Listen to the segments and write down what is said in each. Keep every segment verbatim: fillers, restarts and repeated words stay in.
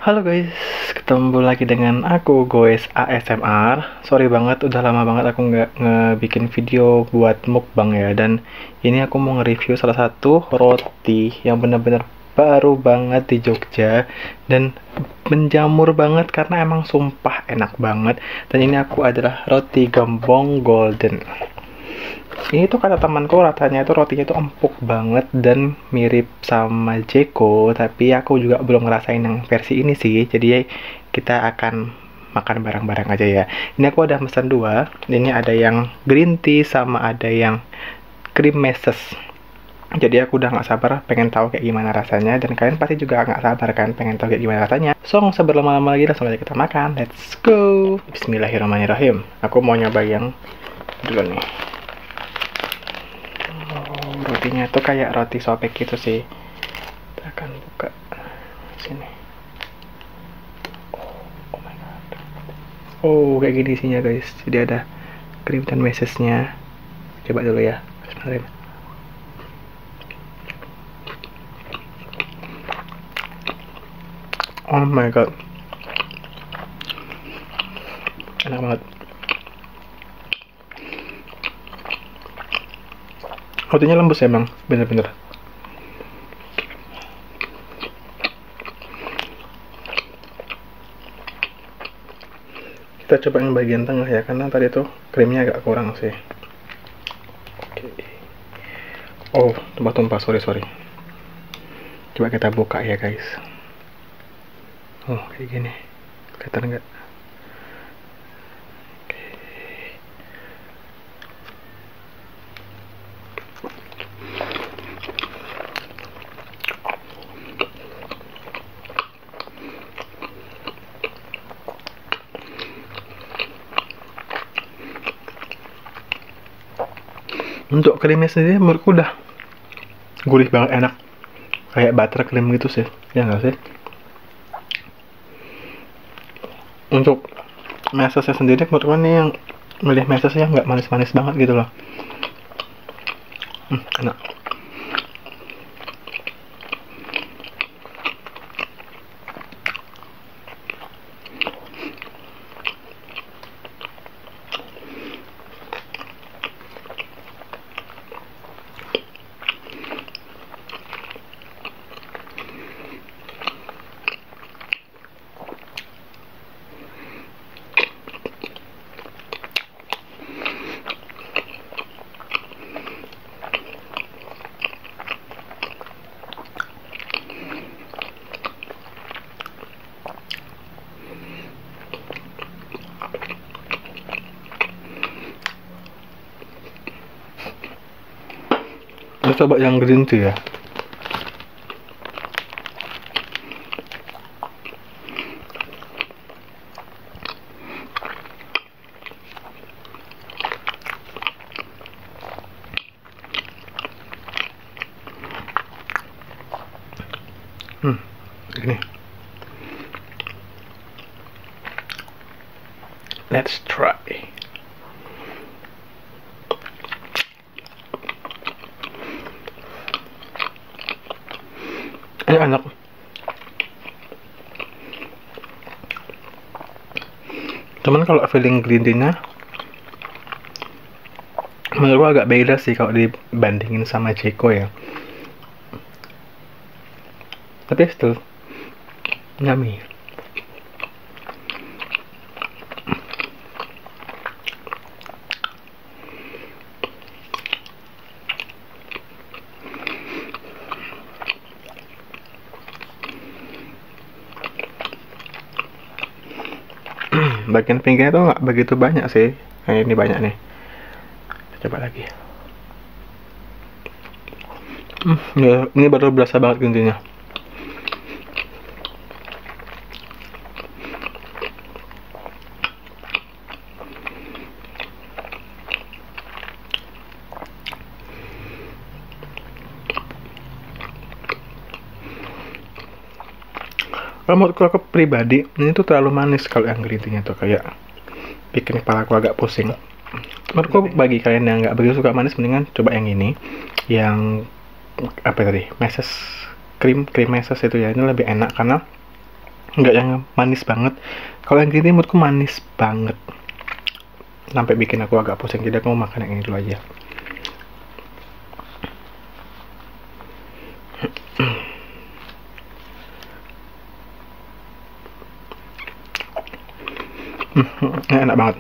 Halo guys, ketemu lagi dengan aku Goes A S M R. Sorry banget, udah lama banget aku nggak ngebikin video buat mukbang ya. Dan ini aku mau nge-review salah satu roti yang bener-bener baru banget di Jogja dan menjamur banget karena emang sumpah enak banget. Dan ini aku adalah roti gembong golden. Ini tuh kata temanku rasanya itu rotinya itu empuk banget dan mirip sama Jeko, tapi aku juga belum ngerasain yang versi ini sih. Jadi kita akan makan bareng-bareng aja ya. Ini aku ada pesan dua. Ini ada yang green tea sama ada yang cream meses. Jadi aku udah nggak sabar pengen tahu kayak gimana rasanya, dan kalian pasti juga nggak sabar kan pengen tahu kayak gimana rasanya. So nggak usah berlama-lama lagi, langsung aja kita makan. Let's go. Bismillahirrahmanirrahim. Aku mau nyoba yang dulu nih. Rotinya tuh kayak roti sobek gitu sih. Kita akan buka sini. Oh, oh my god. Oh, kayak gini isinya guys. Jadi ada krim dan mesesnya. Coba dulu ya. Bismillahirrahmanirrahim. Oh my god. Enak banget. Rotinya lembut ya emang, bener-bener. Kita coba yang bagian tengah ya, karena tadi tuh krimnya agak kurang sih. Oke. Oh, tumpah-tumpah, sorry sorry. Coba kita buka ya guys. Oh, kayak gini. Kelihatan nggak? Untuk krimnya sendiri menurutku udah gurih banget, enak, kayak butter cream gitu sih, ya nggak sih? Untuk mesesnya sendiri menurutku ini yang milih mesesnya nggak manis-manis banget gitu loh. Hmm, enak. Kita coba yang green tea ya. Hmm, ini. Let's try. Ini enak. Cuman kalau feeling green tea-nya menurutku agak beda sih kalau dibandingin sama Jeko ya. Tapi still yummy. Bagian pinggirnya tuh nggak begitu banyak sih. Nah, ini banyak nih. Kita coba lagi. Hmm, ya, ini baru berasa banget gintinya. Kalau menurutku aku pribadi, ini tuh terlalu manis kalau yang green tea-nya tuh, kayak bikin kepala aku agak pusing. Menurutku bagi kalian yang nggak begitu suka manis, mendingan coba yang ini, yang apa tadi, meses krim krim meses itu ya. Ini lebih enak karena nggak yang manis banget. Kalau yang green tea menurutku manis banget sampai bikin aku agak pusing, jadi aku mau makan yang ini dulu aja. Hmm, enak banget.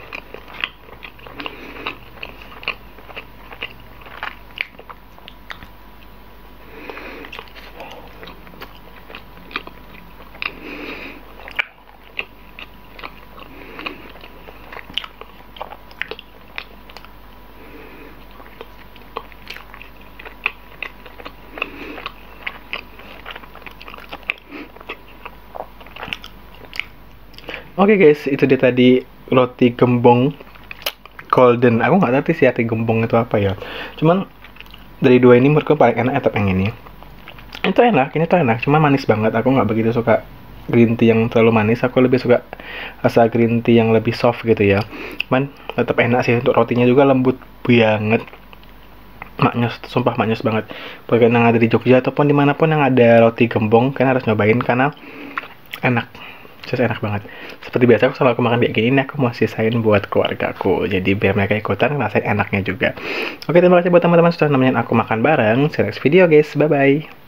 Oke okay guys, itu dia tadi roti gembong golden. Aku nggak ngerti sih arti gembong itu apa ya. Cuman dari dua ini menurutku paling enak tetap yang ini. Itu enak, ini tuh enak. Cuma manis banget. Aku nggak begitu suka green tea yang terlalu manis. Aku lebih suka rasa green tea yang lebih soft gitu ya. Cuman tetap enak sih. Untuk rotinya juga lembut banget. Maknyus, sumpah maknyus banget. Buat yang ada di Jogja ataupun dimanapun yang ada roti gembong, kalian harus nyobain karena enak. Just enak banget. Seperti biasa aku selalu aku makan kayak gini, aku mau sisain buat keluarga aku. Jadi biar mereka ikutan ngerasain enaknya juga. Oke, terima kasih buat teman-teman sudah nemenin aku makan bareng. See you next video guys. Bye bye.